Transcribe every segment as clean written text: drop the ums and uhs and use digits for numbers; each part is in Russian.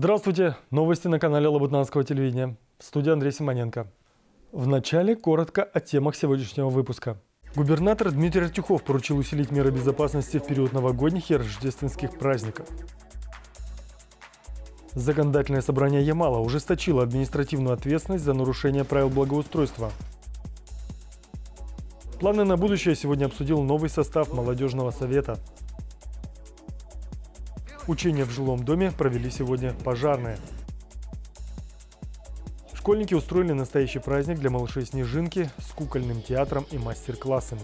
Здравствуйте! Новости на канале Лабытнанского телевидения. В студии Андрей Симоненко. Вначале коротко о темах сегодняшнего выпуска. Губернатор Дмитрий Артюхов поручил усилить меры безопасности в период новогодних и рождественских праздников. Законодательное собрание Ямала ужесточило административную ответственность за нарушение правил благоустройства. Планы на будущее сегодня обсудил новый состав молодежного совета. Учения в жилом доме провели сегодня пожарные. Школьники устроили настоящий праздник для малышей Снежинки с кукольным театром и мастер-классами.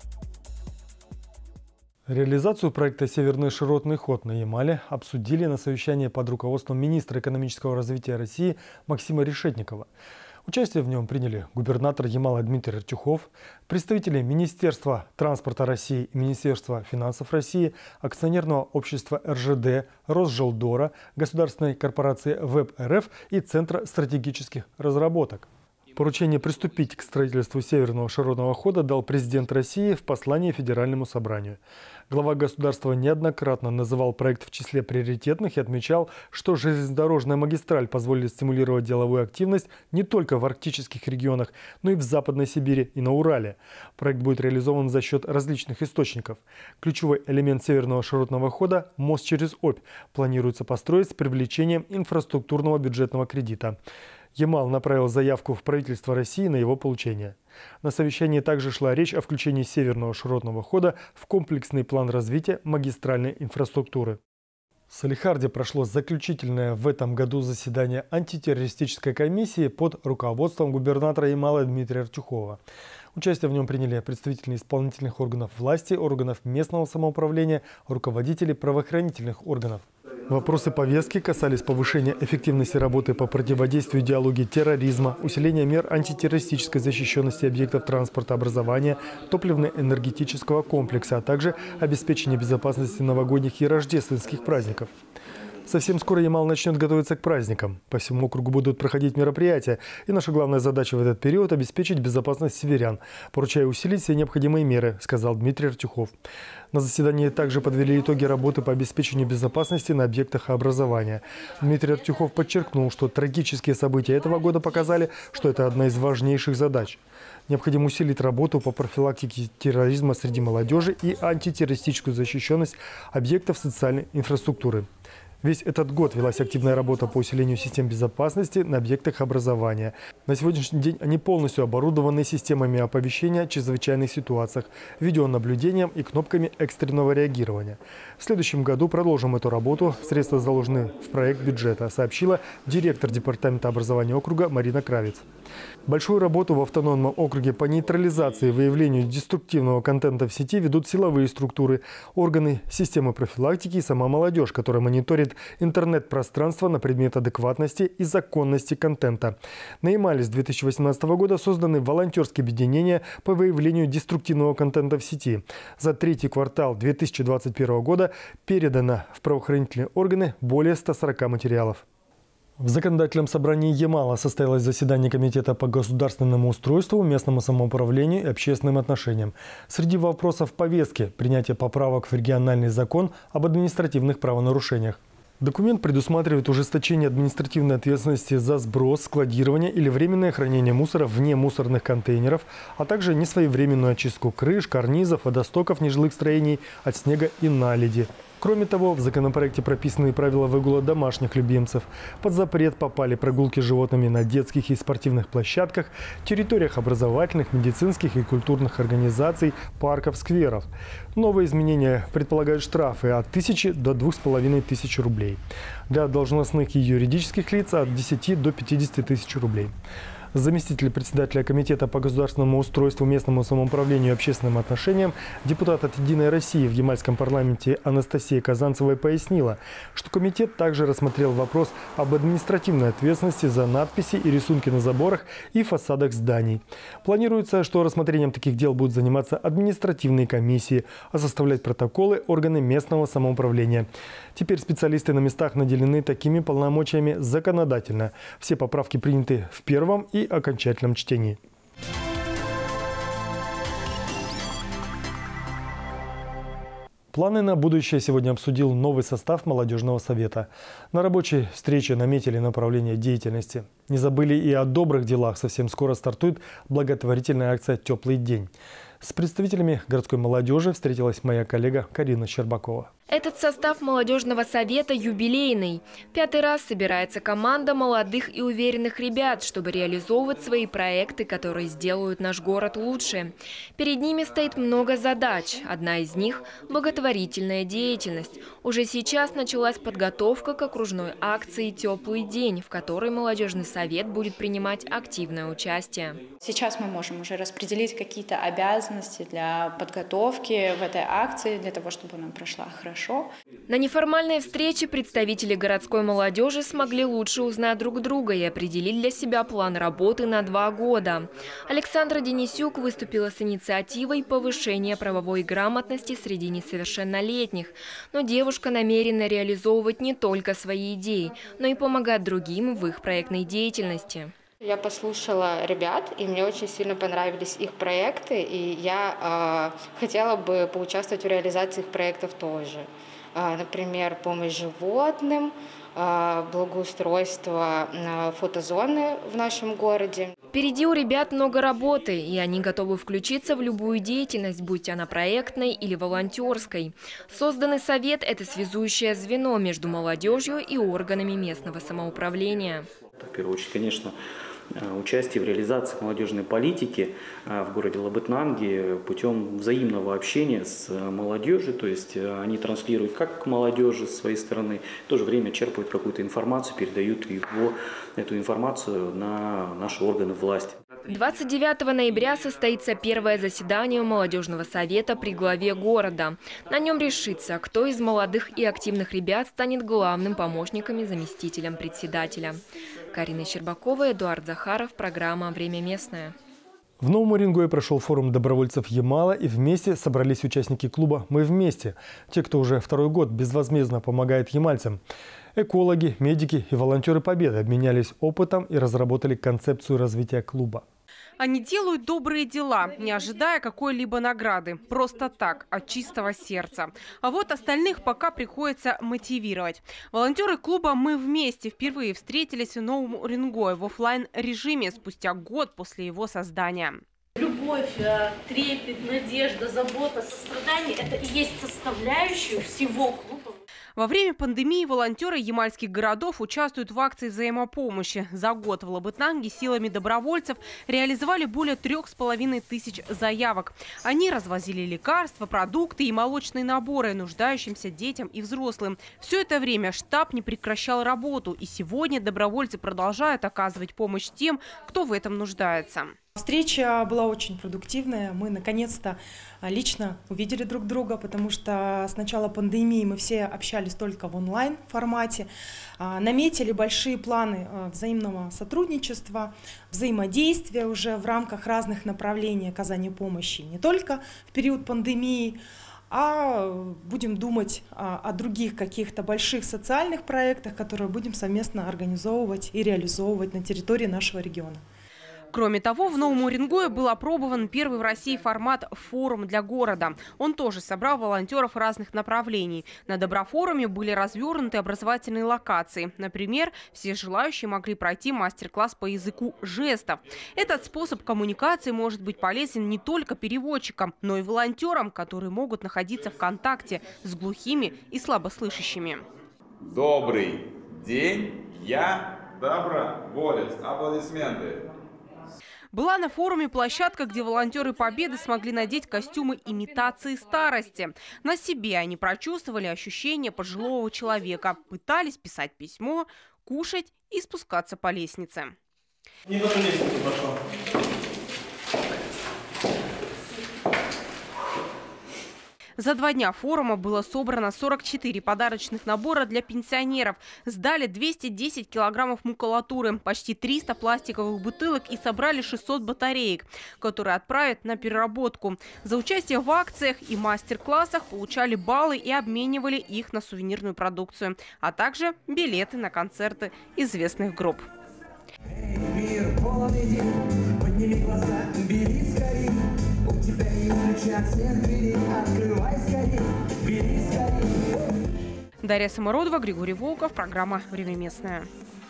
Реализацию проекта «Северный широтный ход» на Ямале обсудили на совещании под руководством министра экономического развития России Максима Решетникова. Участие в нем приняли губернатор Ямала Дмитрий Артюхов, представители Министерства транспорта России и Министерства финансов России, акционерного общества РЖД, Росжилдора, государственной корпорации ВЭБ-РФ и Центра стратегических разработок. Поручение приступить к строительству Северного широтного хода дал президент России в послании Федеральному собранию. Глава государства неоднократно называл проект в числе приоритетных и отмечал, что железнодорожная магистраль позволит стимулировать деловую активность не только в арктических регионах, но и в Западной Сибири и на Урале. Проект будет реализован за счет различных источников. Ключевой элемент Северного широтного хода – мост через Обь – планируется построить с привлечением инфраструктурного бюджетного кредита. Ямал направил заявку в правительство России на его получение. На совещании также шла речь о включении Северного широтного хода в комплексный план развития магистральной инфраструктуры. В Салехарде прошло заключительное в этом году заседание антитеррористической комиссии под руководством губернатора Ямала Дмитрия Артюхова. Участие в нем приняли представители исполнительных органов власти, органов местного самоуправления, руководители правоохранительных органов. Вопросы повестки касались повышения эффективности работы по противодействию идеологии терроризма, усиления мер антитеррористической защищенности объектов транспорта, образования, топливно-энергетического комплекса, а также обеспечения безопасности новогодних и рождественских праздников. Совсем скоро Ямал начнет готовиться к праздникам. По всему округу будут проходить мероприятия. И наша главная задача в этот период – обеспечить безопасность северян, поручая усилить все необходимые меры, сказал Дмитрий Артюхов. На заседании также подвели итоги работы по обеспечению безопасности на объектах образования. Дмитрий Артюхов подчеркнул, что трагические события этого года показали, что это одна из важнейших задач. Необходимо усилить работу по профилактике терроризма среди молодежи и антитеррористическую защищенность объектов социальной инфраструктуры. Весь этот год велась активная работа по усилению систем безопасности на объектах образования. На сегодняшний день они полностью оборудованы системами оповещения о чрезвычайных ситуациях, видеонаблюдением и кнопками экстренного реагирования. В следующем году продолжим эту работу. Средства заложены в проект бюджета, сообщила директор департамента образования округа Марина Кравец. Большую работу в автономном округе по нейтрализации и выявлению деструктивного контента в сети ведут силовые структуры, органы системы профилактики и сама молодежь, которая мониторит интернет-пространство на предмет адекватности и законности контента. На Ямале с 2018 года созданы волонтерские объединения по выявлению деструктивного контента в сети. За третий квартал 2021 года передано в правоохранительные органы более 140 материалов. В законодательном собрании Ямала состоялось заседание Комитета по государственному устройству, местному самоуправлению и общественным отношениям. Среди вопросов повестки – принятие поправок в региональный закон об административных правонарушениях. Документ предусматривает ужесточение административной ответственности за сброс, складирование или временное хранение мусора вне мусорных контейнеров, а также несвоевременную очистку крыш, карнизов, водостоков нежилых строений от снега и наледи. Кроме того, в законопроекте прописаны правила выгула домашних любимцев. Под запрет попали прогулки с животными на детских и спортивных площадках, территориях образовательных, медицинских и культурных организаций, парков, скверов. Новые изменения предполагают штрафы от 1000 до 2500 рублей. Для должностных и юридических лиц от 10 до 50 тысяч рублей. Заместитель председателя Комитета по государственному устройству, местному самоуправлению и общественным отношениям, депутат от «Единой России» в Ямальском парламенте Анастасия Казанцева пояснила, что комитет также рассмотрел вопрос об административной ответственности за надписи и рисунки на заборах и фасадах зданий. Планируется, что рассмотрением таких дел будут заниматься административные комиссии, а составлять протоколы органы местного самоуправления. Теперь специалисты на местах наделены такими полномочиями законодательно. Все поправки приняты в первом и окончательном чтении. Планы на будущее сегодня обсудил новый состав молодежного совета. На рабочей встрече наметили направление деятельности. Не забыли и о добрых делах. Совсем скоро стартует благотворительная акция «Теплый день». С представителями городской молодежи встретилась моя коллега Карина Щербакова. Этот состав молодежного совета юбилейный. 5-й раз собирается команда молодых и уверенных ребят, чтобы реализовывать свои проекты, которые сделают наш город лучше. Перед ними стоит много задач. Одна из них – благотворительная деятельность. Уже сейчас началась подготовка к окружной акции «Теплый день», в которой молодежный совет будет принимать активное участие. Сейчас мы можем уже распределить какие-то обязанности для подготовки в этой акции, для того, чтобы она прошла хорошо. На неформальной встрече представители городской молодежи смогли лучше узнать друг друга и определить для себя план работы на 2 года. Александра Денисюк выступила с инициативой повышения правовой грамотности среди несовершеннолетних. Но девушка намерена реализовывать не только свои идеи, но и помогать другим в их проектной деятельности. Я послушала ребят, и мне очень сильно понравились их проекты, и я хотела бы поучаствовать в реализации их проектов тоже. Например, помощь животным, благоустройство фотозоны в нашем городе. Впереди у ребят много работы, и они готовы включиться в любую деятельность, будь она проектной или волонтерской. Созданный совет – это связующее звено между молодежью и органами местного самоуправления. В первую очередь, конечно, участие в реализации молодежной политики в городе Лабытнанги путем взаимного общения с молодежью, то есть они транслируют как к молодежи с своей стороны, в то же время черпают какую-то информацию, передают эту информацию на наши органы власти. 29 ноября состоится первое заседание молодежного совета при главе города. На нем решится, кто из молодых и активных ребят станет главным помощником и заместителем председателя. Карина Щербакова, Эдуард Захаров, программа «Время местное». В Новом Уренгое прошел форум добровольцев Ямала, и вместе собрались участники клуба «Мы вместе». Те, кто уже 2-й год безвозмездно помогает ямальцам. Экологи, медики и волонтеры Победы обменялись опытом и разработали концепцию развития клуба. Они делают добрые дела, не ожидая какой-либо награды. Просто так, от чистого сердца. А вот остальных пока приходится мотивировать. Волонтеры клуба «Мы вместе» впервые встретились в Новом Уренгое в офлайн-режиме спустя год после его создания. Любовь, трепет, надежда, забота, сострадание – это и есть составляющие всего клуба. Во время пандемии волонтеры ямальских городов участвуют в акции взаимопомощи. За год в Лабытнанге силами добровольцев реализовали более 3500 заявок. Они развозили лекарства, продукты и молочные наборы нуждающимся детям и взрослым. Все это время штаб не прекращал работу. И сегодня добровольцы продолжают оказывать помощь тем, кто в этом нуждается. Встреча была очень продуктивная. Мы наконец-то лично увидели друг друга, потому что с начала пандемии мы все общались только в онлайн-формате. Наметили большие планы взаимного сотрудничества, взаимодействия уже в рамках разных направлений оказания помощи. Не только в период пандемии, а будем думать о других каких-то больших социальных проектах, которые будем совместно организовывать и реализовывать на территории нашего региона. Кроме того, в Новом Уренгое был опробован первый в России формат «Форум для города». Он тоже собрал волонтеров разных направлений. На Доброфоруме были развернуты образовательные локации. Например, все желающие могли пройти мастер-класс по языку жестов. Этот способ коммуникации может быть полезен не только переводчикам, но и волонтерам, которые могут находиться в контакте с глухими и слабослышащими. Добрый день, я доброволец. Аплодисменты. Была на форуме площадка, где волонтеры Победы смогли надеть костюмы имитации старости. На себе они прочувствовали ощущения пожилого человека, пытались писать письмо, кушать и спускаться по лестнице. Не на лестницу пошел. За 2 дня форума было собрано 44 подарочных набора для пенсионеров. Сдали 210 килограммов макулатуры, почти 300 пластиковых бутылок и собрали 600 батареек, которые отправят на переработку. За участие в акциях и мастер-классах получали баллы и обменивали их на сувенирную продукцию, а также билеты на концерты известных групп. Мир, полный день, подними глаза, бери скорей, у тебя есть Дарья Самородова, Григорий Волков. Программа «Время местное».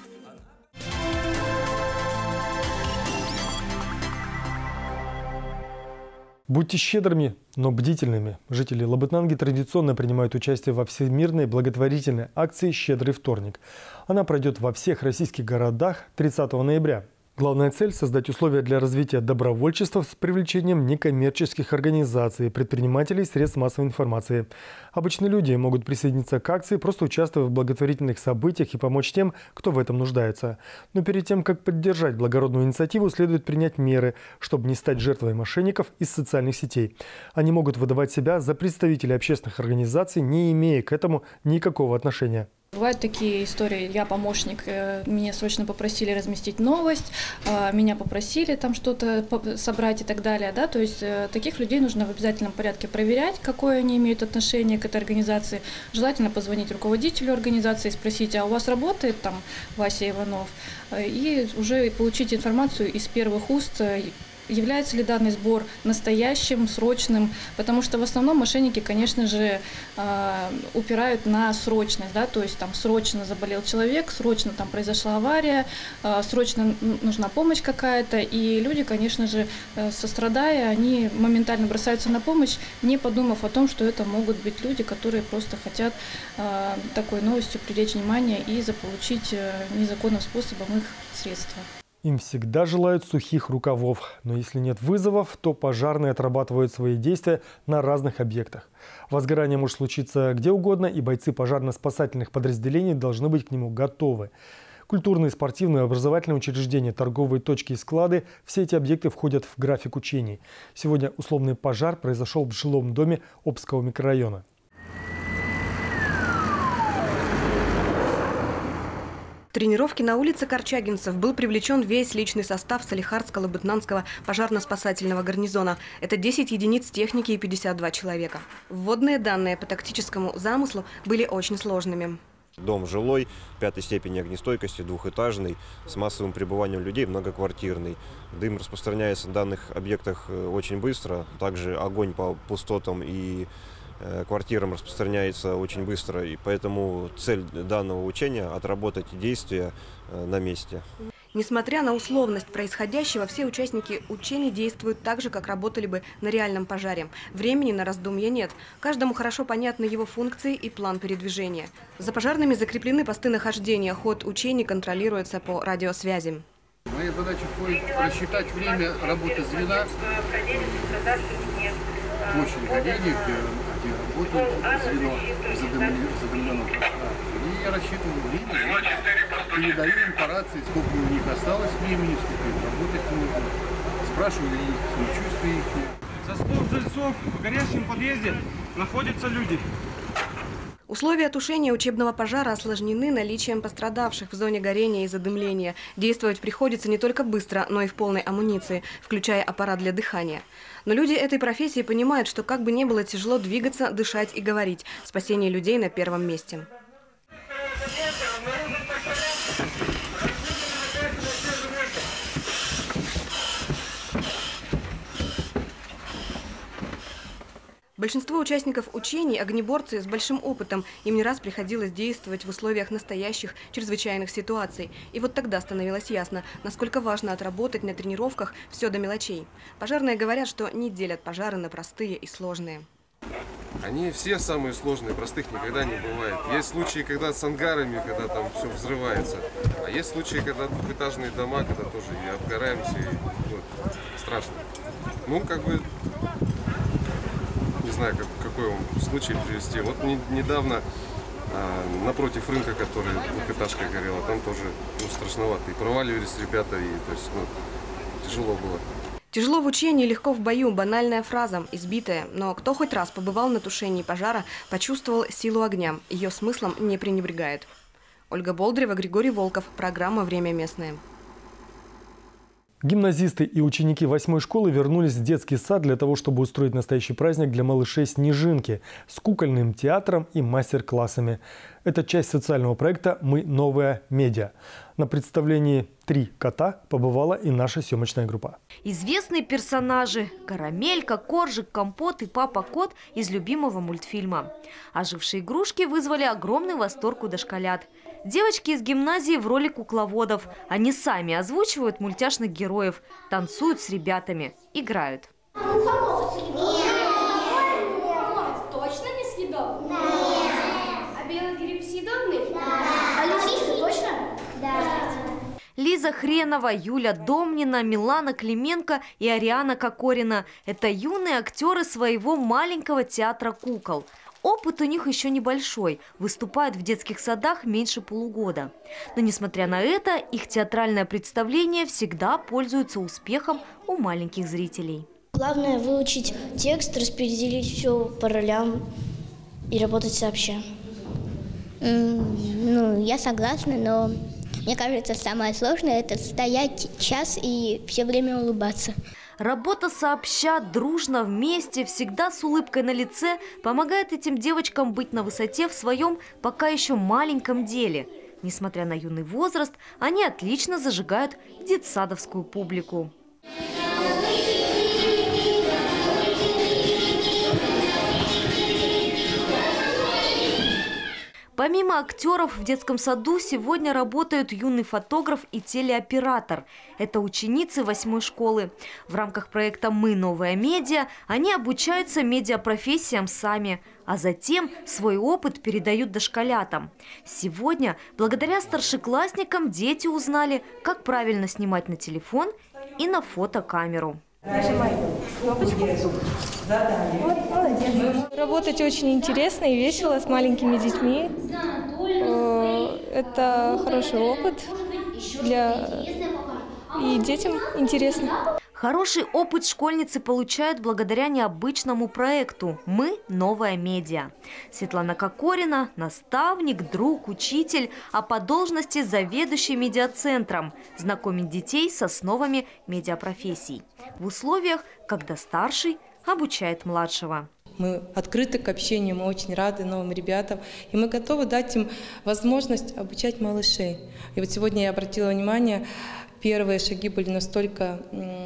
Будьте щедрыми, но бдительными. Жители Лабытнанги традиционно принимают участие во всемирной благотворительной акции «Щедрый вторник». Она пройдет во всех российских городах 30 ноября. Главная цель – создать условия для развития добровольчества с привлечением некоммерческих организаций, предпринимателей, средств массовой информации. Обычные люди могут присоединиться к акции, просто участвуя в благотворительных событиях и помочь тем, кто в этом нуждается. Но перед тем, как поддержать благородную инициативу, следует принять меры, чтобы не стать жертвой мошенников из социальных сетей. Они могут выдавать себя за представителей общественных организаций, не имея к этому никакого отношения. Бывают такие истории, я помощник, меня срочно попросили разместить новость, меня попросили там что-то собрать и так далее. Да? То есть таких людей нужно в обязательном порядке проверять, какое они имеют отношение к этой организации. Желательно позвонить руководителю организации, спросить, а у вас работает там Вася Иванов? И уже получить информацию из первых уст, является ли данный сбор настоящим, срочным, потому что в основном мошенники, конечно же, упирают на срочность, да, то есть там срочно заболел человек, срочно там произошла авария, срочно нужна помощь какая-то, и люди, конечно же, сострадая, они моментально бросаются на помощь, не подумав о том, что это могут быть люди, которые просто хотят такой новостью привлечь внимание и заполучить незаконным способом их средства. Им всегда желают сухих рукавов. Но если нет вызовов, то пожарные отрабатывают свои действия на разных объектах. Возгорание может случиться где угодно, и бойцы пожарно-спасательных подразделений должны быть к нему готовы. Культурные, спортивные, образовательные учреждения, торговые точки и склады – все эти объекты входят в график учений. Сегодня условный пожар произошел в жилом доме Обского микрорайона. В тренировке на улице Корчагинцев был привлечен весь личный состав Салихардско-Лабытнанского пожарно-спасательного гарнизона. Это 10 единиц техники и 52 человека. Вводные данные по тактическому замыслу были очень сложными. Дом жилой, 5-й степени огнестойкости, двухэтажный, с массовым пребыванием людей, многоквартирный. Дым распространяется на данных объектах очень быстро. Также огонь по пустотам и квартирам распространяется очень быстро, и поэтому цель данного учения – отработать действия на месте. Несмотря на условность происходящего, все участники учений действуют так же, как работали бы на реальном пожаре. Времени на раздумья нет. Каждому хорошо понятны его функции и план передвижения. За пожарными закреплены посты нахождения. Ход учений контролируется по радиосвязи. Моя задача входит рассчитать время работы звена, площадь горения, где работает звено задымленного пространства. И я рассчитываю время, передаю им по рации, сколько у них осталось времени, сколько им работать нужно. Спрашиваю их самочувствие их. Со слов жильцов в горящем подъезде находятся люди. Условия тушения учебного пожара осложнены наличием пострадавших в зоне горения и задымления. Действовать приходится не только быстро, но и в полной амуниции, включая аппарат для дыхания. Но люди этой профессии понимают, что как бы ни было тяжело двигаться, дышать и говорить. Спасение людей на первом месте. Большинство участников учений – огнеборцы с большим опытом. Им не раз приходилось действовать в условиях настоящих чрезвычайных ситуаций. И вот тогда становилось ясно, насколько важно отработать на тренировках все до мелочей. Пожарные говорят, что не делят пожары на простые и сложные. Они все самые сложные, простых никогда не бывает. Есть случаи, когда с ангарами, когда там все взрывается. А есть случаи, когда двухэтажные дома, когда тоже и обгораемся, и страшно. Ну, как бы... Не знаю, какой вам случай привести. Вот недавно напротив рынка, который двухэтажка горела, там тоже страшновато. И проваливались ребята, и то есть, тяжело было. Тяжело в учении, легко в бою. Банальная фраза, избитая. Но кто хоть раз побывал на тушении пожара, почувствовал силу огня. Ее смыслом не пренебрегает. Ольга Болдырева, Григорий Волков. Программа «Время местное». Гимназисты и ученики 8-й школы вернулись в детский сад для того, чтобы устроить настоящий праздник для малышей «Снежинки» с кукольным театром и мастер-классами. Это часть социального проекта «Мы новая медиа». На представлении «Три кота» побывала и наша съемочная группа. Известные персонажи – Карамелька, Коржик, Компот и Папа Кот из любимого мультфильма. Ожившие игрушки вызвали огромный восторг у дошколят. Девочки из гимназии в роли кукловодов. Они сами озвучивают мультяшных героев, танцуют с ребятами, играют. Точно не съедобный? А белый гриб съедобный? А лисица точно? Да. Лиза Хренова, Юля Домнина, Милана Клименко и Ариана Кокорина – это юные актеры своего маленького театра кукол. Опыт у них еще небольшой, выступают в детских садах меньше полугода. Но несмотря на это, их театральное представление всегда пользуется успехом у маленьких зрителей. Главное выучить текст, распределить все по ролям и работать сообща. Я согласна, но мне кажется, самое сложное – это стоять час и все время улыбаться. Работа сообща, дружно, вместе, всегда с улыбкой на лице помогает этим девочкам быть на высоте в своем пока еще маленьком деле. Несмотря на юный возраст, они отлично зажигают детсадовскую публику. Помимо актеров в детском саду сегодня работают юный фотограф и телеоператор. Это ученицы 8-й школы. В рамках проекта «Мы новая медиа» они обучаются медиапрофессиям сами, а затем свой опыт передают дошколятам. Сегодня, благодаря старшеклассникам, дети узнали, как правильно снимать на телефон и на фотокамеру. Нажимай кнопочку. Вот, молодец. Работать очень интересно и весело с маленькими детьми. Это хороший опыт и детям интересно. Хороший опыт школьницы получают благодаря необычному проекту «Мы новая медиа». Светлана Кокорина – наставник, друг, учитель, а по должности заведующий медиацентром, знакомит детей с основами медиапрофессий. В условиях, когда старший обучает младшего. Мы открыты к общению, мы очень рады новым ребятам, и мы готовы дать им возможность обучать малышей. И вот сегодня я обратила внимание, первые шаги были настолько,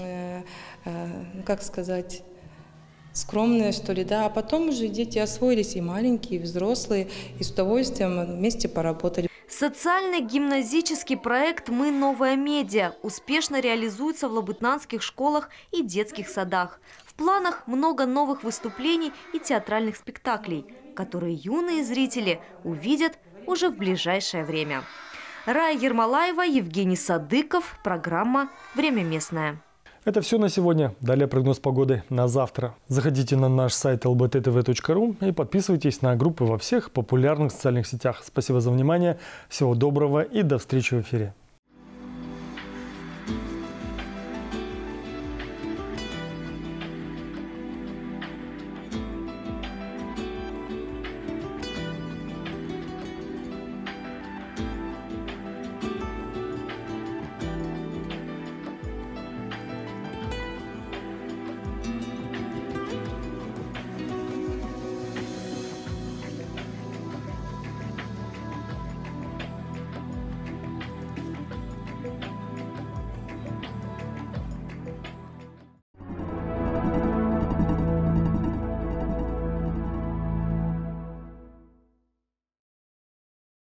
как сказать, скромные, что ли, да, а потом уже дети освоились, и маленькие, и взрослые, и с удовольствием вместе поработали. Социальный гимназический проект «Мы новая медиа» успешно реализуется в лабытнанских школах и детских садах. В планах много новых выступлений и театральных спектаклей, которые юные зрители увидят уже в ближайшее время. Рая Ермолаева, Евгений Садыков. Программа «Время местное». Это все на сегодня. Далее прогноз погоды на завтра. Заходите на наш сайт lbttv.ru и подписывайтесь на группы во всех популярных социальных сетях. Спасибо за внимание. Всего доброго и до встречи в эфире.